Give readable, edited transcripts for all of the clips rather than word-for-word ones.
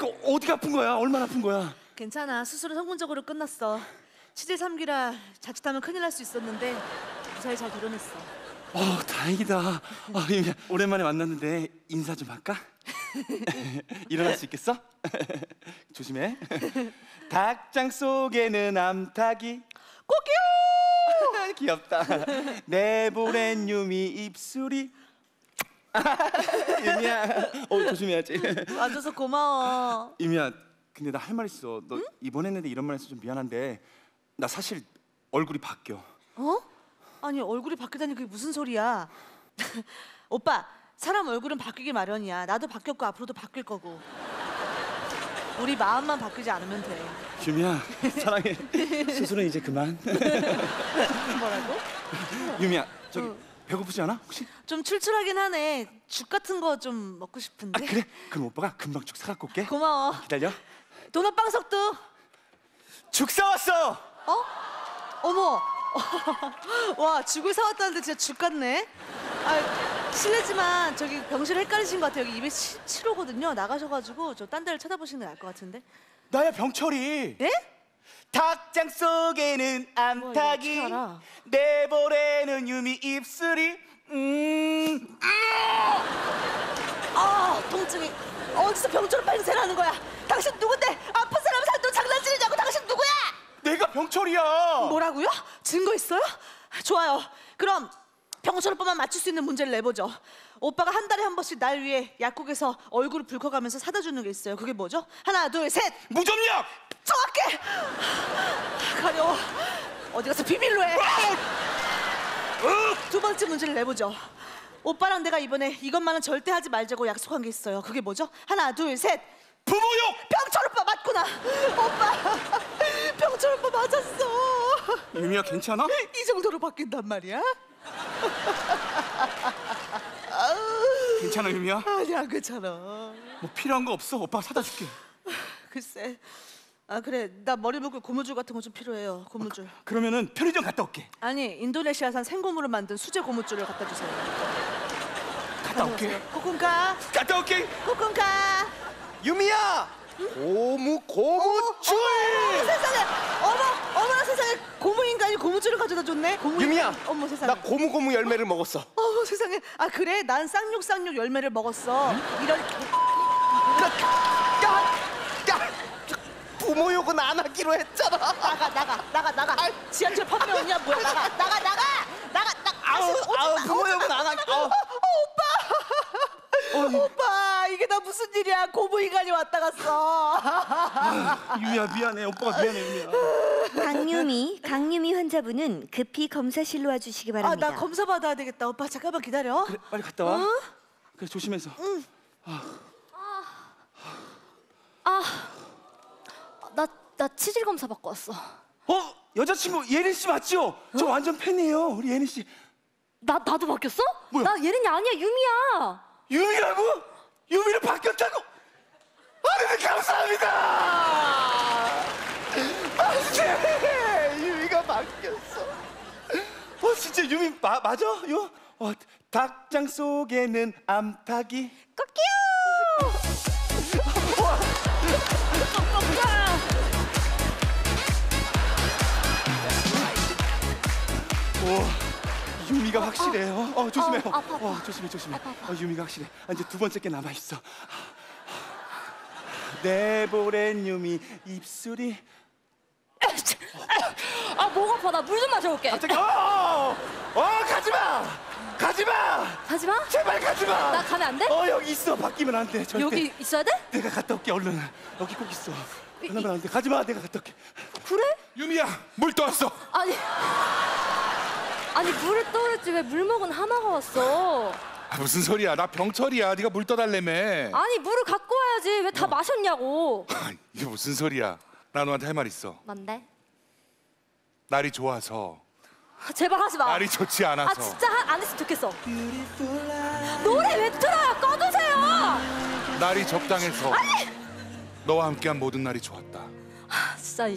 그러니까 어디가 아픈 거야? 얼마나 아픈 거야? 괜찮아. 수술은 성공적으로 끝났어. 치질 3기라 자칫하면 큰일 날 수 있었는데 무사히 잘 도려냈어. 다행이다. 유미야, 오랜만에 만났는데 인사 좀 할까? 일어날 수 있겠어? 조심해. 닭장 속에는 암탉이 꼬끼요! 귀엽다. 내보낸 유미 입술이 유미야, 조심해야지. 와줘서 고마워. 유미야, 근데 나 할 말 있어. 너 이번 했는데 이런 말 해서 좀 미안한데 나 사실 얼굴이 바뀌어. 아니 얼굴이 바뀌다니 그게 무슨 소리야? 오빠, 사람 얼굴은 바뀌기 마련이야. 나도 바뀌었고 앞으로도 바뀔 거고. 우리 마음만 바뀌지 않으면 돼. 유미야, 사랑해. 수술은 이제 그만. 뭐라고? 유미야, 저기 배고프지 않아? 혹시? 좀 출출하긴 하네. 죽 같은 거 좀 먹고 싶은데. 그래? 그럼 오빠가 금방 죽 사갖고 올게. 고마워. 기다려. 도넛빵석도. 죽 사왔어! 어머. 와, 죽을 사왔다는데 진짜 죽 같네. 실례지만 저기 병실 헷갈리신 것 같아요. 여기 217호거든요. 나가셔가지고 저 딴 데를 찾아보시는 게 나을 것 같은데. 나야, 병철이. 예? 닭장 속에는 암탉이 어떻게 알아? 내보내는 유미 입술이 통증이. 어디서 병철 뺑새를 하는 거야? 당신 누군데? 아픈 사람 살도 장난치느냐고. 당신 누구야? 내가 병철이야. 뭐라고요? 증거 있어요? 좋아요. 그럼 병철 오빠만 맞출 수 있는 문제를 내보죠. 오빠가 한 달에 한 번씩 날 위해 약국에서 얼굴을 붉혀가면서 사다 주는 게 있어요. 그게 뭐죠? 하나, 둘, 셋. 무좀약! 정확해. 가려워. 어디 가서 비밀로 해. 두 번째 문제를 내보죠. 오빠랑 내가 이번에 이것만은 절대 하지 말자고 약속한 게 있어요. 그게 뭐죠? 하나, 둘, 셋. 부모욕! 병철 오빠 맞구나. 오빠, 병철 오빠 맞았어. 유미야, 괜찮아? 이 정도로 바뀐단 말이야? 괜찮아, 유미야? 아니, 안 괜찮아. 뭐 필요한 거 없어? 오빠가 사다 줄게. 글쎄. 그래, 나 머리 묶을 고무줄 같은 거 좀 필요해요. 고무줄. 그러면은 편의점 갔다 올게. 아니, 인도네시아산 생고무로 만든 수제 고무줄을 갖다 주세요. 갔다 올게. 코쿤카. 갔다 올게. 코쿤카. 유미야! 고무줄! 세상에. 어머나 세상에. 고무인간이 고무줄을 가져다 줬네. 유미야! 어머 세상에. 나 고무 열매를 먹었어. 세상에. 그래? 난 쌍욕 열매를 먹었어. 이런. 부모욕은 안 하기로 했잖아. 나가. 지하철 판매원이야 뭐야? 나가. 부모욕은 안 하기. 오빠, 이게 다 무슨 일이야? 고무인간이 왔다 갔어. 유미야, 미안해. 오빠가 미안해, 유미야. 강유미 환자분은 급히 검사실로 와주시기 바랍니다. 나 검사 받아야 되겠다. 오빠 잠깐만 기다려. 그래, 빨리 갔다 와. 그래, 조심해서. 나 치질 검사 받고 왔어. 여자친구 예린 씨 맞죠? 저 완전 팬이에요, 우리 예린 씨. 나도 바뀌었어? 뭐야? 나 예린이 아니야, 유미야. 유미라고? 유미를 바뀌었다고? 네, 감사합니다. 유미가 바뀌었어. 진짜 유미 맞아? 닭장 속에는 암탉이 유미가 확실해. 조심해. 아파. 조심해. 유미가 확실해. 이제 두 번째 게 남아 있어. 내보낸 유미 입술이. 목 아파. 나 물 좀 마셔올게. 갑자기 가지마. 제발 가지마. 나 가면 안 돼? 여기 있어. 바뀌면 안 돼. 절대. 여기 있어야 돼? 내가 갔다 올게. 얼른. 여기 꼭 있어. 하나만 안 돼. 가지마. 내가 갔다 올게. 그래? 유미야, 물 떠왔어. 아니 물을 떠오랬지 왜 물 먹은 하마가 왔어? 무슨 소리야? 나 병철이야. 네가 물 떠달래며. 아니 물을 갖고 와야지 왜 다 마셨냐고. 이게 무슨 소리야? 나 너한테 할 말 있어. 뭔데? 날이 좋아서. 제발 하지 마. 날이 좋지 않아서. 진짜 안 했으면 좋겠어. 노래 왜 틀어요? 꺼두세요. 날이 적당해서. 너와 함께한 모든 날이 좋았다. 진짜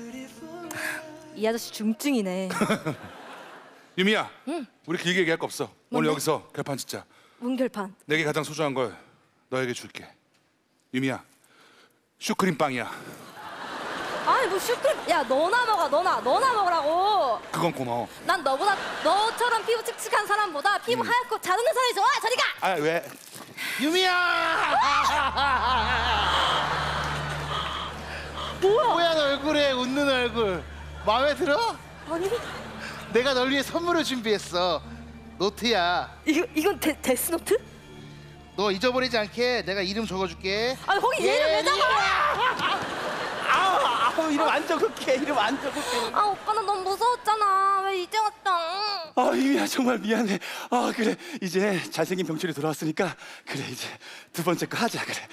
이 아저씨 중증이네. 유미야, 우리 길게 얘기할 거 없어. 오늘 여기서 결판 짓자. 문결판. 내게 가장 소중한 걸 너에게 줄게. 유미야, 슈크림 빵이야. 아니 뭐 슈크림. 야 너나 먹어 너나 먹으라고. 그건 고마워. 난 너보다 너처럼 피부 칙칙한 사람보다 피부 하얗고 잘 웃는 사람이 좋아. 저리 가. 아 왜? 유미야! 뭐야? 뽀얀 얼굴에 웃는 얼굴 마음에 들어? 아니 내가 널 위해 선물을 준비했어. 노트야. 이건 데스노트? 너 잊어버리지 않게 내가 이름 적어줄게. 아니 거기 얘 이름 왜 적어? 이름 안 적을게. 이름 안 적을게. 아 오빠 나 너무 무서웠잖아. 왜 이제 왔다? 아 유미야 정말 미안해. 아 그래 이제 잘생긴 병철이 돌아왔으니까 그래 이제 두 번째 거 하자 그래.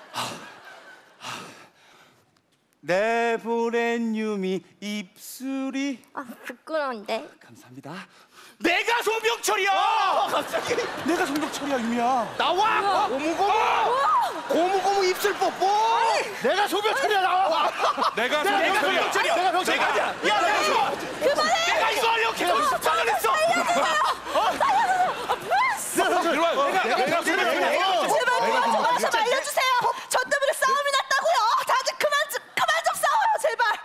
내보낸 유미 입술이 아 부끄러운데. 감사합니다. 내가 송병철이야. 갑자기 내가 송병철이야 유미야. 나와! 고무고무 입술 뽀뽀! 내가 소변철이야 나와! 내가 내가 송병철이야. 병철이야! 내가 병철이야! 야 내가 이거 그만해. 내가 이거 하려고 계속 잘라냈어. 이리 와. 내가 송병철이야. 제발 그만 좀 알려주세요. 저 때문에 싸움이 났다고요. 다들 그만 좀 싸워요 제발.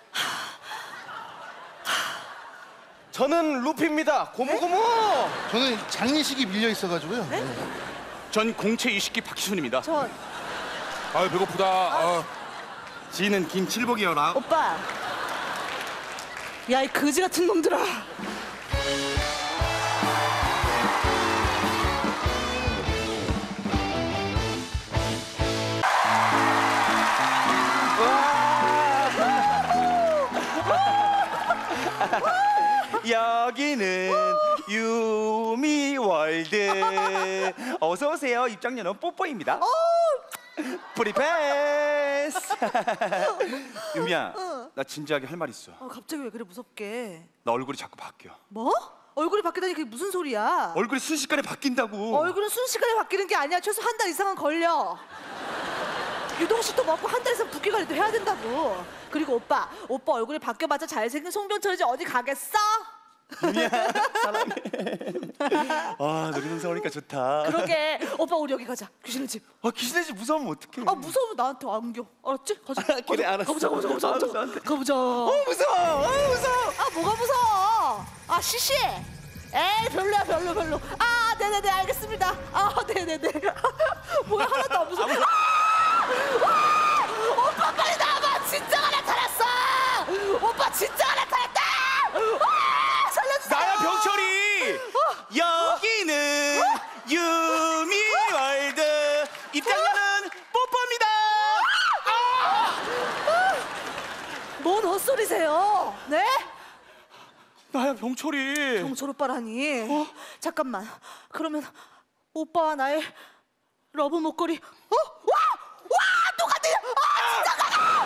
저는 루피입니다. 고무고무! 저는 장례식이 밀려 있어가지고요. 전 공채 20기 박희순입니다. 저 아 배고프다. 아. 지는 김칠복이여라. 오빠. 야 이 거지 같은 놈들아. 여기는 유미월드. 어서 오세요. 입장료는 뽀뽀입니다. 프리패스. 유미야, 나 진지하게 할 말 있어. 갑자기 왜 그래 무섭게? 나 얼굴이 자꾸 바뀌어. 뭐? 얼굴이 바뀌다니 그게 무슨 소리야? 얼굴이 순식간에 바뀐다고. 얼굴은 순식간에 바뀌는 게 아니야. 최소 한 달 이상은 걸려. 유동식도 먹고 한 달 이상 붓기 관리도 해야 된다고. 그리고 오빠 얼굴이 바뀌어봤자 잘생긴 송병철이지 어디 가겠어? 유미야, 사랑해. 아, 놀이동산 오니까 좋다. 그러게. 오빠 우리 여기 가자. 귀신의 집. 아, 귀신의 집 무서우면 어떡해. 아 무서우면 나한테 안겨. 알았지? 가자. 그래, 알았어. 가보자. 알았어, 나한테. 가보자. 무서워. 무서워. 아 뭐가 무서워? 아 시시. 에이 별로야 별로. 아 네네네 알겠습니다. 아 네네네. 뭐야 하나도 안 무서워. 와! 오빠 빨리 나와봐. 진짜가 나타났어. 오빠 진짜가 나타났다. 와! 살려주세요. 나야 병철이. 여기는 유미월드. 입장료는 뽀뽀입니다. 뭔 헛소리세요? 네? 나야 병철이. 병철 오빠라니. 잠깐만. 그러면 오빠와 나의 러브 목걸이. 와! 똑같아. 진짜 가라.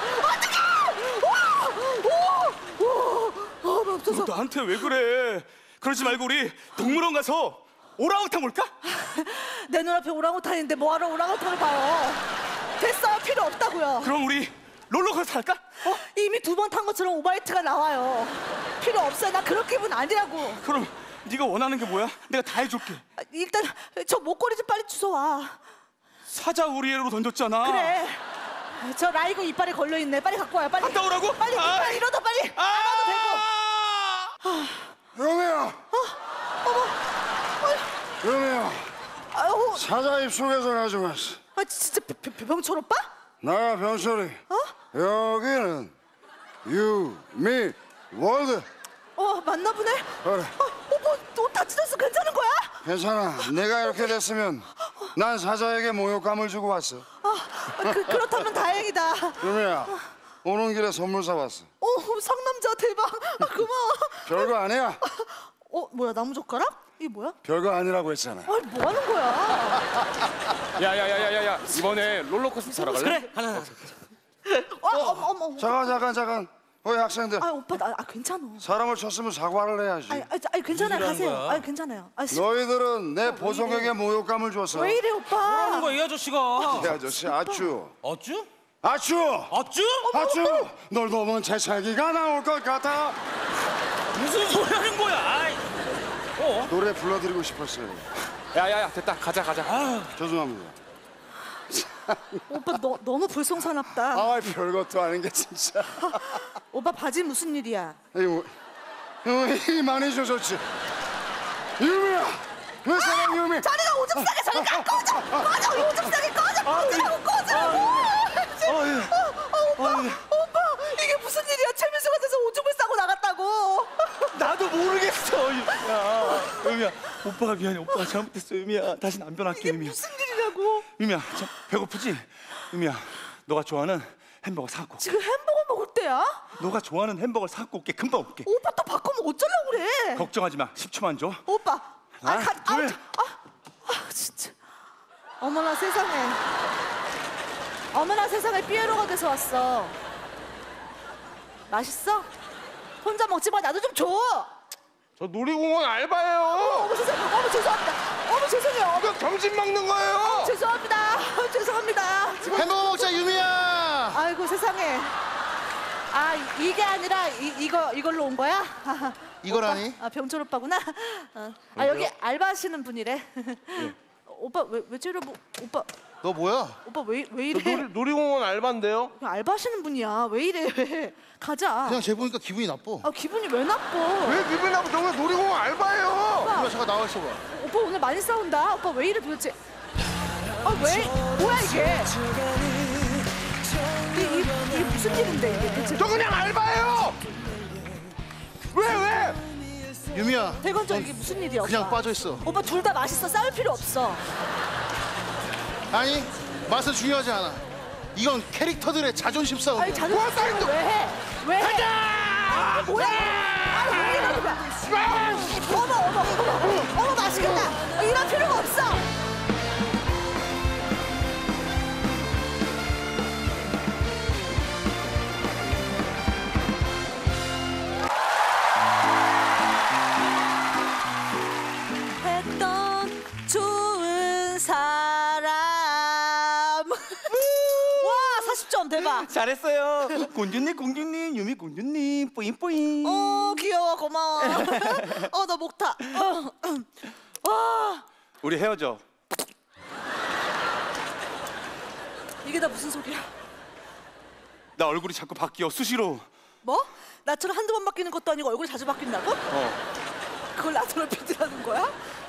어떡해. 맙소사. 너 나한테 왜 그래? 그러지 말고 우리 동물원 가서 오랑우탄 볼까? 내 눈앞에 오랑우탄인데 뭐하러 오랑우탄을 봐요. 됐어요. 필요 없다고요. 그럼 우리 롤러코스터 할까? 이미 두 번 탄 것처럼 오바이트가 나와요. 필요 없어요. 나 그런 기분 아니라고. 그럼 네가 원하는 게 뭐야? 내가 다 해줄게. 일단 저 목걸이 좀 빨리 주워와. 사자 우리애로 던졌잖아. 그래. 저 라이거 이빨에 걸려있네. 빨리 갖고 와요. 빨리. 갔다 오라고? 빨리 이빨 이러다 빨리. 안아도 되고. 여미야, 여미야, 아유, 사자 입속에서 가져왔어. 진짜 병철 오빠? 나야 병철이. 여기는 유미월드. 맞나 보네. 그래, 오빠 옷다 찢었어. 괜찮은 거야? 괜찮아. 내가 이렇게 됐으면 난 사자에게 모욕감을 주고 왔어. 그렇다면 다행이다. 여미야, 오는 길에 선물 사왔어. 상남자 대박. 고마워. 별거 아니야. 뭐야 나무젓가락? 이게 뭐야? 별거 아니라고 했잖아. 뭐 하는 거야? 야야야야야야 이번에 롤러코스터 타러 갈래? 그래. 하나. 어머. 잠깐. 어이 학생들, 오빠 나 괜찮아. 사람을 쳤으면 사과를 해야지. 아니 괜찮아요. 가세요. 괜찮아요. 너희들은 내 보석에게 모욕감을 줬어. 왜 이래 오빠? 이 아저씨가 이 아저씨 아쭈. 어쭈? 아쭈! 어쭈? 아쭈! 널 보면 재채기가 나올 것 같아. 무슨 소리 하는 거야? 아이. 노래 불러드리고 싶었어요. 야야야 됐다 가자 죄송합니다. 오빠 너무 불성사납다. 아 별것도 아닌 게 진짜. 오빠 바지 무슨 일이야? 이거 힘이 많이 줘줬지. 유미야, 왜 사랑 유미? 자리가 오줌 싸게 저리가 꺼져! 꺼져! 오줌 싸게 꺼져! 꺼지라고 꺼지라고! 오빠 이게 무슨 일이야? 최민수가 돼서 오줌을 싸고 나갔다고. 나도 모르겠어. 유미야, 오빠가 미안해. 오빠가 잘못했어. 유미야, 다시는 안 변할게. 이게 유미야. 무슨 일이냐고. 유미야, 참 배고프지? 유미야, 너가 좋아하는 햄버거 사갖고 올게. 지금 햄버거 먹을 때야? 너가 좋아하는 햄버거 사갖고 올게. 금방 올게. 오빠 또 바꾸면 어쩌려고 그래? 걱정하지 마. 10초만 줘. 오빠. 둘. 진짜. 어머나 세상에. 어머나 세상에 피에로가 돼서 왔어. 맛있어? 혼자 먹지 마. 나도 좀 줘. 저 놀이공원 알바예요. 어머 세상에. 어머 죄송합니다. 어머 죄송해요. 이거 점심 먹는 거예요. 죄송합니다. 죄송합니다. 지금 햄버거 먹자 유미야. 아이고 세상에. 아 이게 아니라 이걸로 온 거야? 이거라니? 아 병철 오빠구나. 아 여기 알바하시는 분이래. 오빠 왜 저래 뭐 오빠 너 뭐야? 왜 이래? 놀이공원 알바인데요. 그냥 알바하시는 분이야. 왜 이래? 왜? 가자. 그냥 쟤 보니까 기분이 나빠. 아 기분이 왜 나빠? 왜 기분 나쁘? 너 놀이공원 알바예요. 유미야 잠깐 나와 있어봐. 오빠 오늘 많이 싸운다. 오빠 왜 이래 도대체? 아 왜? 뭐야 이게? 이게 무슨 일인데 이게 대체? 저 그냥 알바예요. 왜? 유미야 대건적 이게 무슨 일이야? 그냥 오빠? 빠져 있어. 오빠 둘 다 맛있어. 싸울 필요 없어. 아니 맛은 중요하지 않아. 이건 캐릭터들의 자존심 싸움이야. 아니 자존심 싸움을 왜 해? 왜 해? 가자! 뭐야? 왜 이러는 거야? 어머 맛있겠다. 이런 필요가 없어. 했던 좋은 사람. 와 40점 대박. 잘했어요. 공주님, 유미 공주님, 뿌잉뿌잉. 귀여워 고마워. 나 목 타. 와 우리 헤어져. 이게 다 무슨 소리야? 나 얼굴이 자꾸 바뀌어 수시로. 뭐? 나처럼 한두 번 바뀌는 것도 아니고 얼굴이 자주 바뀐다고? 그걸 나처럼 피드라는 거야?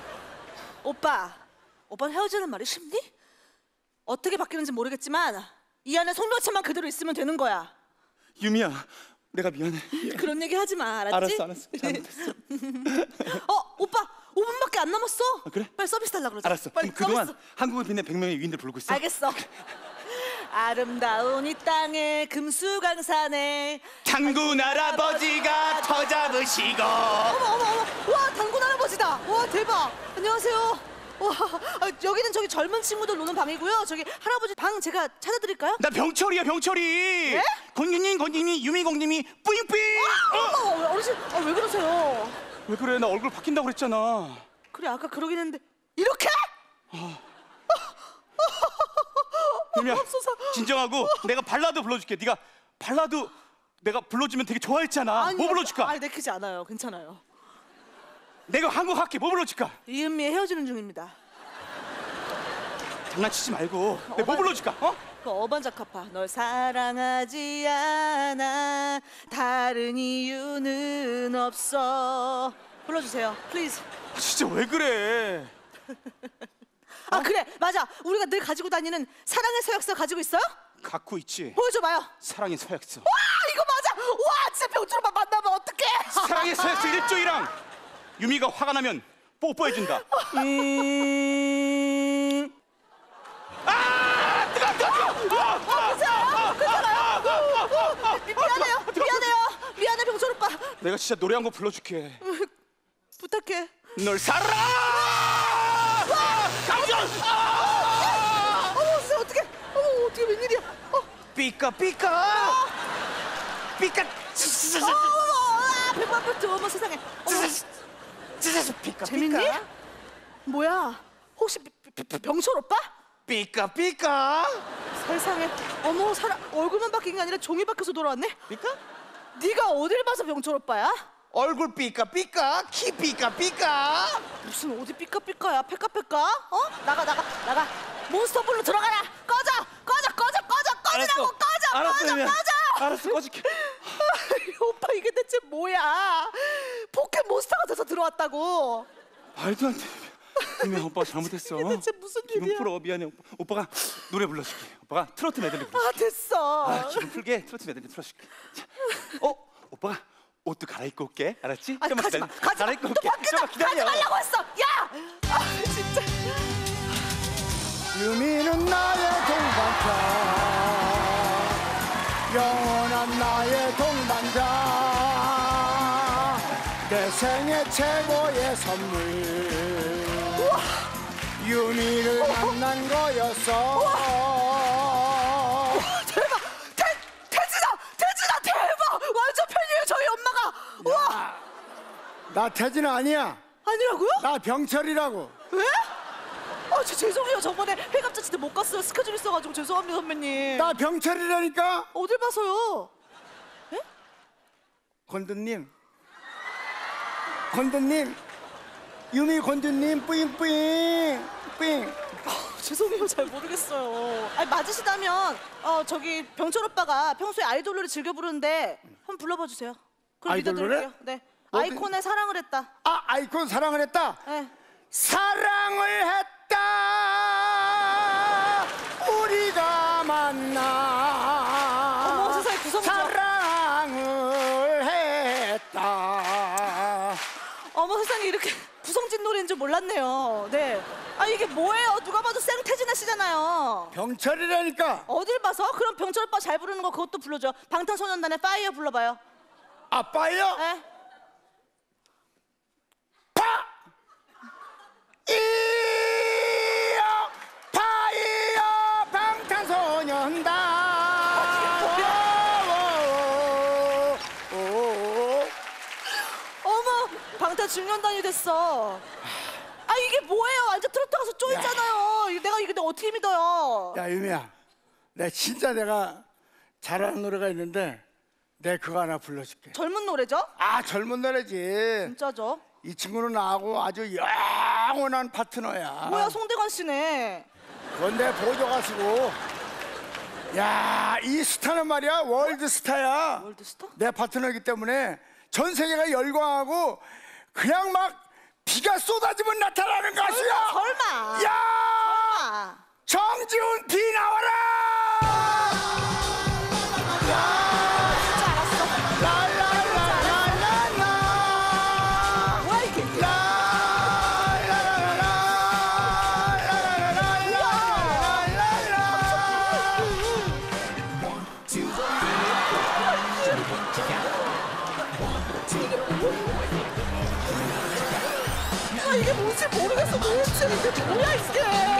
오빠는 헤어지는 말이 쉽니? 어떻게 바뀌는지 모르겠지만 이 안에 송별체만 그대로 있으면 되는 거야. 유미야, 내가 미안해. 그런 얘기 하지 마, 알았지? 알았어. 잘못했어. 오빠 5분밖에 안 남았어. 그래? 빨리 서비스 달라 그러자. 알았어. 빨리 그럼 그동안 서비스. 한국을 빛낸 100명의 위인들 부르고 있어. 알겠어. 아름다운 이 땅에 금수강산에 장군 할아버지가 터 잡으시고. 어머 와 단군 할아버지다. 와 대박. 안녕하세요. 와 여기는 저기 젊은 친구들 노는 방이고요. 저기 할아버지 방 제가 찾아드릴까요? 나 병철이야, 병철이. 예? 공주님, 유미 공주님이 뿌잉뿌잉. 어머 어르신 왜 그러세요? 왜 그래? 나 얼굴 바뀐다고 그랬잖아. 그래 아까 그러긴 했는데 이렇게? 유미야, 맙소사. 진정하고 내가 발라드 불러줄게. 네가 발라드 내가 불러주면 되게 좋아했잖아. 뭐 불러줄까? 아니 내키지 않아요. 괜찮아요. 내가 한국 할게. 뭐 불러줄까? 이은미의 헤어지는 중입니다. 장난치지 말고. 내가 뭐 불러줄까? 그 어반자카파 널 사랑하지 않아 다른 이유는 없어 불러주세요 플리즈. 진짜 왜 그래? 그래 맞아 우리가 늘 가지고 다니는 사랑의 서약서 가지고 있어요? 갖고 있지. 보여줘봐요. 사랑의 서약서. 와 이거 맞아. 와 진짜 병철 오빠 만나면 어떡해. 사랑의 서약서 1조이랑 유미가 화가 나면 뽀뽀해준다. 미안해요 병철 오빠. 내가 진짜 노래 한 곡 불러줄게. 부탁해. 널 사랑. 강준. 어머 진짜 어떻게 웬일이야. 삐까. 백만불트 어머 세상에. 삐까. 재밌니? 뭐야 혹시 병철 오빠? 삐까. 세상에 어머 사람 얼굴만 바뀐 게 아니라 종이 바뀌어서 돌아왔네. 삐까? 네가 어딜 봐서 병철 오빠야? 얼굴 삐까삐까, 키 삐까삐까. 무슨 어디 삐까삐까야? 패까패까? 어? 나가. 몬스터블루 들어가라. 꺼져. 꺼지라고. 꺼져. 알았어, 꺼질게. 오빠 이게 대체 뭐야? 포켓몬스터가 돼서 들어왔다고. 말도 안 돼. 유미야, 오빠가 잘못했어. 이게 대체 무슨 기분 일이야? 풀어. 미안해. 오빠가 노래 불러줄게. 오빠가 트로트 메들리 불러. 아 됐어. 기분 풀게 트로트 메들리 틀어줄게. 자, 오빠가 옷도 갈아입고 올게. 알았지? 아니, 좀만 가지마. 기다려. 갈아입고 올게. 또 좀만 가지 기다려. 말라고 했어. 야! 아 진짜. 유미는 나의 동반자, 영원한 나의 동반자, 내 생애 최고의 선물. 유미를 만난 거였어. 대박. 태진아 대박. 완전 팬이에요 저희 엄마가. 와. 나 태진 아니야. 아니라고요? 나 병철이라고. 왜? 저 죄송해요. 저번에 회갑잔치 때 못 갔어요. 스케줄 있어가지고 죄송합니다 선배님. 나 병철이라니까. 어딜 봐서요? 건두님, 유미 건두님, 뿌잉뿌잉. 죄송해요. 잘 모르겠어요. 아니 맞으시다면 저기 병철 오빠가 평소에 아이돌 노래 즐겨 부르는데 한번 불러봐 주세요. 그럼 아이돌 믿어드릴게요. 노래? 네. 어디- 아이콘의 사랑을 했다. 아, 아이콘 사랑을 했다. 네. 사랑을 했다. 우리가 만나. 어머, 세상에 구성이죠. 사랑을 했다. 어머 세상에 이렇게 구성진 노래인 줄 몰랐네요. 네. 아 이게 뭐예요? 누가 봐도 생태진아 씨잖아요. 병철이라니까. 어딜 봐서? 그럼 병철 오빠 잘 부르는 거 그것도 불러줘. 방탄소년단의 파이어 불러봐요. 아빠요? 네. 이어 파이어 방탄소년단. 어머 방탄 중년단이 됐어. 아 이게 뭐예요? 완전 트로트 가서 쪼이잖아요. 내가 이게 어떻게 믿어요? 야 유미야, 내가 잘하는 노래가 있는데 내 그거 하나 불러줄게. 젊은 노래죠? 아, 젊은 노래지. 진짜죠? 이 친구는 나하고 아주 영원한 파트너야. 뭐야 송대관 씨네. 그건 내 보조 가수고. 야, 이 스타는 말이야 월드 스타야. 월드스타? 내 파트너이기 때문에 전 세계가 열광하고 그냥 막 비가 쏟아지면 나타나는 가수야. 설마. 야, 아. 정지훈 비 나와라. 진짜 알았어. 라라라라라라. 뭐야 이게? 아 이게 뭔지 모르겠어 도대체. 이게 뭐야 이게?